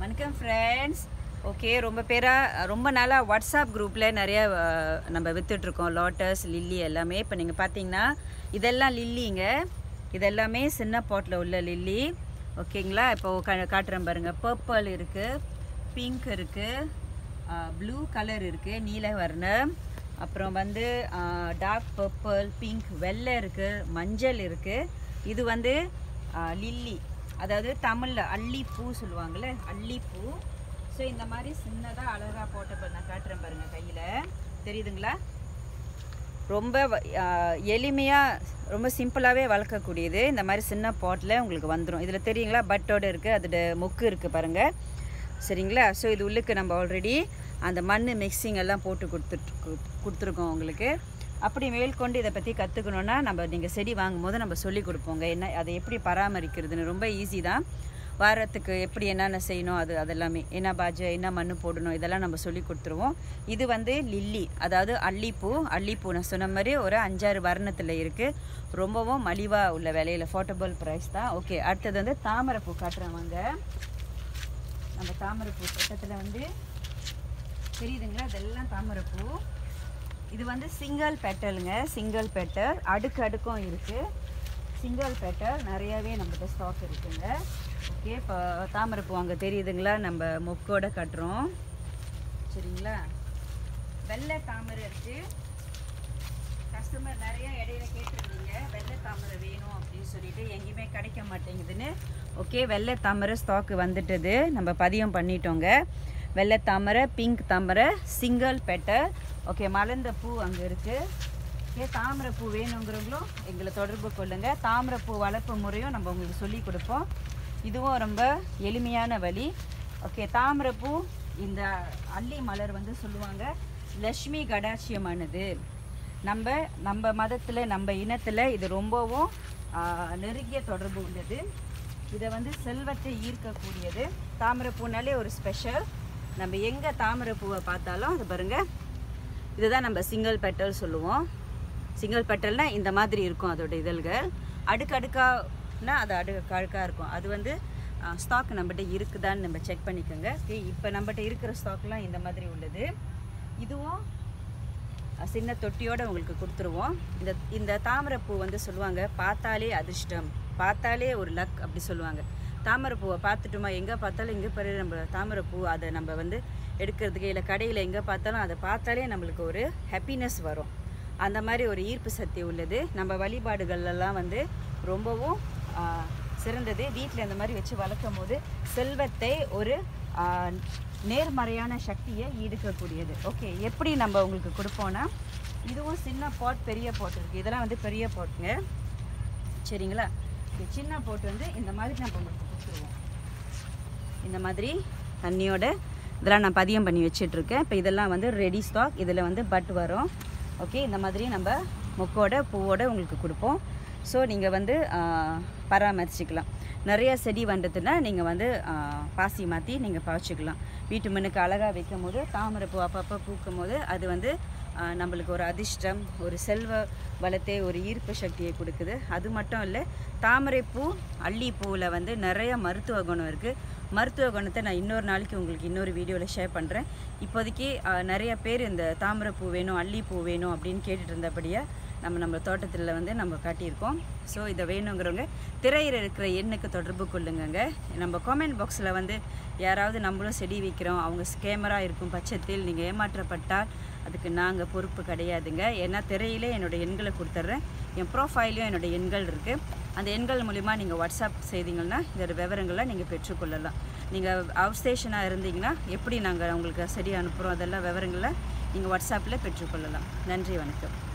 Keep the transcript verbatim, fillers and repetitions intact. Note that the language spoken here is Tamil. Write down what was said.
வணக்கம் ஃப்ரெண்ட்ஸ். ஓகே, ரொம்ப பேராக ரொம்ப நாளாக வாட்ஸ்அப் குரூப்பில் நிறைய நம்ம விற்றுட்ருக்கோம் லோட்டஸ் லில்லி எல்லாமே. இப்போ நீங்கள் பார்த்தீங்கன்னா இதெல்லாம் லில்லிங்க, இதெல்லாமே சின்ன பாட்டில் உள்ள லில்லி. ஓகேங்களா, இப்போ கா காட்டுறேன் பாருங்கள். பர்பிள் இருக்குது, பிங்க் இருக்குது, ப்ளூ கலர் இருக்குது, நீல வர்ணம், அப்புறம் வந்து டார்க் பர்பிள், பிங்க், வெள்ளை இருக்குது, மஞ்சள் இருக்குது. இது வந்து லில்லி, அதாவது தமிழில் அல்லிப்பூ சொல்லுவாங்கள்ல, அல்லிப்பூ. ஸோ இந்த மாதிரி சின்னதாக அழகாக போட்ட நான் காட்டுறேன் பாருங்கள், கையில் தெரியுதுங்களா. ரொம்ப எளிமையாக ரொம்ப சிம்பிளாகவே வளர்க்கக்கூடியது. இந்த மாதிரி சின்ன பாட்டில் உங்களுக்கு வந்துடும். இதில் தெரியுங்களா, பட்டோடு இருக்குது, அதோட மொக்கு இருக்குது பாருங்கள், சரிங்களா. ஸோ இது உள்ளுக்கு நம்ம ஆல்ரெடி அந்த மண் மிக்சிங் எல்லாம் போட்டு கொடுத்துட்டு கொடுத்துருக்கோம் உங்களுக்கு. அப்படி மேற்கொண்டு இதை பற்றி கற்றுக்கணுன்னா நம்ம நீங்கள் செடி வாங்கும் போது நம்ம சொல்லி கொடுப்போங்க, என்ன அதை எப்படி பராமரிக்கிறதுன்னு. ரொம்ப ஈஸி தான். வாரத்துக்கு எப்படி என்னென்ன செய்யணும், அது அதெல்லாமே என்ன பாஜை என்ன மண் போடணும் இதெல்லாம் நம்ம சொல்லி கொடுத்துருவோம். இது வந்து லில்லி, அதாவது அல்லிப்பூ. அல்லிப்பூ நான் சொன்ன மாதிரி ஒரு அஞ்சாறு வர்ணத்தில் இருக்குது. ரொம்பவும் மலிவாக உள்ள விலையில் அஃபோர்டபுள் ப்ரைஸ் தான். ஓகே, அடுத்தது வந்து தாமரைப்பூ காட்டுறவங்க. நம்ம தாமரைப்பூ பக்கத்தில் வந்து தெரியுதுங்களா, இதெல்லாம் தாமரைப்பூ. இது வந்து சிங்கிள் பெட்டலுங்க, சிங்கிள் பெட்டல். அடுக்கு அடுக்கும் இருக்குது. சிங்கிள் பெட்டல் நிறையாவே நம்மகிட்ட ஸ்டாக் இருக்குங்க. ஓகே, இப்போ தாமரைப்பூ அங்கே தெரியுதுங்களா, நம்ம மொக்கோட கட்டுறோம், சரிங்களா. வெள்ளை தாமரை இருக்குது. கஸ்டமர் நிறைய இடையில கேட்டுருந்தீங்க வெள்ளை தாமரை வேணும் அப்படின்னு சொல்லிட்டு, எங்கேயுமே கிடைக்க மாட்டேங்குதுன்னு. ஓகே, வெள்ளை தாமரை ஸ்டாக்கு வந்துட்டது, நம்ம பதியம் பண்ணிட்டோங்க. வெள்ளை தாமரை, பிங்க் தாமரை, சிங்கிள் பெட்டல். ஓகே, மலர்ந்த பூ அங்கே இருக்குது. ஓகே, தாமரை பூ வேணுங்கிறவங்களும் எங்களை தொடர்பு கொள்ளுங்கள். தாமரை பூ வளர்ப்பு முறையும் நம்ம உங்களுக்கு சொல்லி கொடுப்போம். இதுவும் ரொம்ப எளிமையான வழி. ஓகே, தாமரை பூ இந்த அல்லி மலர் வந்து சொல்லுவாங்க லக்ஷ்மி கடாட்சியமானது. நம்ம நம்ம மதத்தில் நம்ம இனத்தில் இது ரொம்பவும் நெருங்கிய தொடர்பு உள்ளது. இதை வந்து செல்வத்தை ஈர்க்கக்கூடியது. தாமரை பூனாலே ஒரு ஸ்பெஷல். நம்ம எங்கே தாமரை பூவை பார்த்தாலும் அது பாருங்கள், இதுதான் நம்ம சிங்கிள் பெட்டல் சொல்லுவோம். சிங்கிள் பெட்டல்னால் இந்த மாதிரி இருக்கும் அதோட இதழ்கள். அடுக்கடுக்கானா அது அடுக்கு அழுக்காக இருக்கும். அது வந்து ஸ்டாக் நம்மகிட்ட இருக்குதான்னு நம்ம செக் பண்ணிக்கோங்க. இப்போ நம்மகிட்ட இருக்கிற ஸ்டாக்லாம் இந்த மாதிரி உள்ளது. இதுவும் சின்ன தொட்டியோடு உங்களுக்கு கொடுத்துருவோம். இந்த இந்த தாமரைப்பூ வந்து சொல்லுவாங்க பார்த்தாலே அதிர்ஷ்டம், பார்த்தாலே ஒரு லக் அப்படி சொல்லுவாங்க. தாமரைப்பூவை பார்த்துட்டோமா, எங்கே பார்த்தாலும் இங்கே பாரு நம்ம தாமரைப்பூ, அதை நம்ம வந்து எடுக்கிறதுக்கு இல்லை கடையில் எங்கே பார்த்தாலும் அதை பார்த்தாலே நம்மளுக்கு ஒரு ஹாப்பினஸ் வரும். அந்த மாதிரி ஒரு ஈர்ப்பு சக்தி உள்ளது. நம்ம வழிபாடுகள்லாம் வந்து ரொம்பவும் சிறந்தது. வீட்டில் இந்த மாதிரி வச்சு வளர்க்கும் போது செல்வத்தை ஒரு நேர்மறையான சக்தியை ஈடுக்கக்கூடியது. ஓகே, எப்படி நம்ம உங்களுக்கு கொடுப்போன்னா, இதுவும் சின்ன பாட் பெரிய பாட் இருக்குது. இதெல்லாம் வந்து பெரிய பாட்டுங்க, சரிங்களா. சின்ன போட்டு வந்து இந்த மாதிரி நம்ம உங்களுக்கு கொடுத்துருவோம். இந்த மாதிரி தண்ணியோட இதெல்லாம் நான் பதியம் பண்ணி வச்சிட்ருக்கேன். இப்போ இதெல்லாம் வந்து ரெடி ஸ்டாக். இதில் வந்து பட் வரும். ஓகே, இந்த மாதிரி நம்ம மொக்கோட பூவோட உங்களுக்கு கொடுப்போம். ஸோ நீங்கள் வந்து பராமரிச்சிக்கலாம். நிறைய செடி வந்ததுன்னா நீங்கள் வந்து பாசி மாற்றி நீங்கள் பாய்ச்சிக்கலாம். வீட்டு மண்ணுக்கு அழகாக வைக்கும் போது தாமரை பூ அப்பப்போ பூக்கும் போது அது வந்து நம்மளுக்கு ஒரு அதிர்ஷ்டம், ஒரு செல்வ வளத்தை, ஒரு ஈர்ப்பு சக்தியை கொடுக்குது. அது மட்டும் இல்லை, தாமரைப்பூ அல்லிப்பூவில் வந்து நிறைய மருத்துவ குணம் இருக்குது. மருத்துவ குணத்தை நான் இன்னொரு நாளைக்கு உங்களுக்கு இன்னொரு வீடியோவில் ஷேர் பண்ணுறேன். இப்போதைக்கு நிறைய பேர் இந்த தாமரைப்பூ வேணும் அல்லிப்பூ வேணும் அப்படின்னு கேட்டுட்டு இருந்தபடியாக நம்ம நம்ம தோட்டத்தில் வந்து நம்ம காட்டியிருக்கோம். ஸோ இதை வேணுங்கிறவங்க திரையில் இருக்கிற எண்ணுக்கு தொடர்பு கொள்ளுங்க. நம்ம காமெண்ட் பாக்ஸில் வந்து யாராவது நம்மளும் செடி வைக்கிறோம் அவங்க ஸ்கேமராக இருக்கும் பட்சத்தில் நீங்கள் ஏமாற்றப்பட்டால் அதுக்கு நாங்கள் பொறுப்பு கிடையாதுங்க. ஏன்னா திரையிலே என்னோடய எண்களை கொடுத்துட்றேன். என் ப்ரோஃபைலையும் என்னோடய எண்கள் இருக்குது. அந்த எண்கள் மூலிமா நீங்கள் வாட்ஸ்அப் செய்தீங்கன்னா இதோட விவரங்களை நீங்கள் பெற்றுக்கொள்ளலாம். நீங்கள் அவுட் ஸ்டேஷனாக இருந்தீங்கன்னா எப்படி நாங்கள் உங்களுக்கு செடி அனுப்புகிறோம் அதெல்லாம் விவரங்களை நீங்கள் வாட்ஸ்அப்பில் பெற்றுக்கொள்ளலாம். நன்றி, வணக்கம்.